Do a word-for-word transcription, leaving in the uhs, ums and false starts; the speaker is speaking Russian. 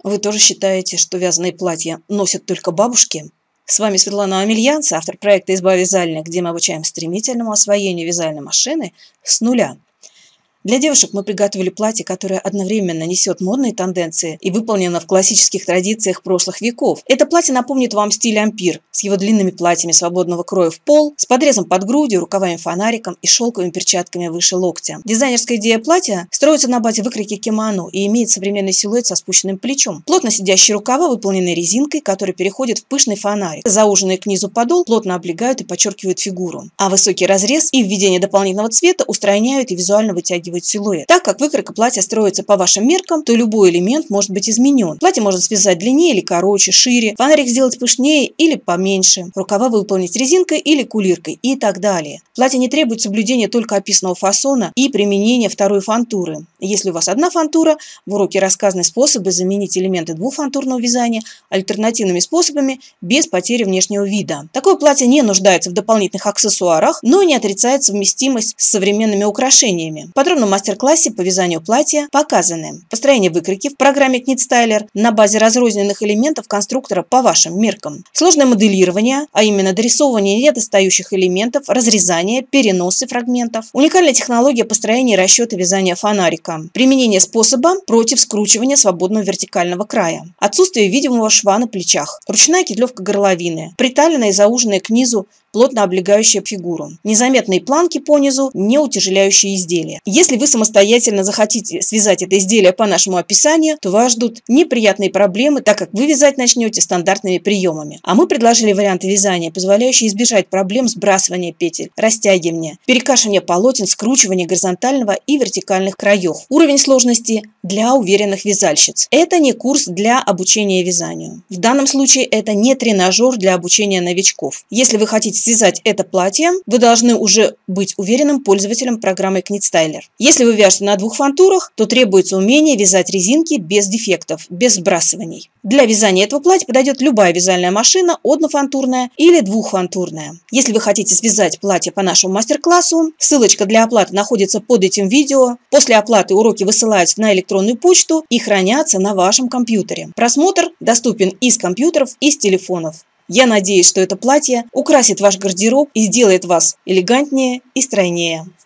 Вы тоже считаете, что вязаные платья носят только бабушки? С вами Светлана Амельянц, автор проекта «Изба вязальня», где мы обучаем стремительному освоению вязальной машины с нуля. Для девушек мы приготовили платье, которое одновременно несет модные тенденции и выполнено в классических традициях прошлых веков. Это платье напомнит вам стиль ампир, с его длинными платьями свободного кроя в пол, с подрезом под грудью, рукавами-фонариком и шелковыми перчатками выше локтя. Дизайнерская идея платья строится на базе выкройки кимоно и имеет современный силуэт со спущенным плечом. Плотно сидящие рукава выполнены резинкой, которая переходит в пышный фонарик. Зауженный к низу подол плотно облегают и подчеркивают фигуру, а высокий разрез и введение дополнительного цвета устраняют и визуально вытягивают силуэт. Так как выкройка платья строится по вашим меркам, то любой элемент может быть изменен. Платье можно связать длиннее или короче, шире, фонарик сделать пышнее или поменьше, рукава выполнить резинкой или кулиркой и так далее. Платье не требует соблюдения только описанного фасона и применения второй фантуры. Если у вас одна фантура, в уроке рассказаны способы заменить элементы двухфантурного вязания альтернативными способами без потери внешнего вида. Такое платье не нуждается в дополнительных аксессуарах, но не отрицает совместимость с современными украшениями. Подробно в мастер-классе по вязанию платья показаны построение выкройки в программе KnitStyler на базе разрозненных элементов конструктора по вашим меркам, сложное моделирование, а именно дорисовывание недостающих элементов, разрезание, переносы фрагментов, уникальная технология построения и расчета вязания фонарика, применение способа против скручивания свободного вертикального края, отсутствие видимого шва на плечах, ручная кетлевка горловины, приталенная и зауженная к низу плотно облегающая фигуру, незаметные планки по низу, не утяжеляющие изделия. Если вы самостоятельно захотите связать это изделие по нашему описанию, то вас ждут неприятные проблемы, так как вы вязать начнете стандартными приемами. А мы предложили варианты вязания, позволяющие избежать проблем сбрасывания петель, растягивания, перекашивания полотен, скручивания горизонтального и вертикальных краев. Уровень сложности для уверенных вязальщиц. Это не курс для обучения вязанию. В данном случае это не тренажер для обучения новичков. Если вы хотите связать это платье, вы должны уже быть уверенным пользователем программы KnitStyler. Если вы вяжете на двух фантурах, то требуется умение вязать резинки без дефектов, без сбрасываний. Для вязания этого платья подойдет любая вязальная машина, однофантурная или двухфантурная. Если вы хотите связать платье по нашему мастер-классу, ссылочка для оплаты находится под этим видео. После оплаты уроки высылаются на электронную почту и хранятся на вашем компьютере. Просмотр доступен из компьютеров, из телефонов. Я надеюсь, что это платье украсит ваш гардероб и сделает вас элегантнее и стройнее.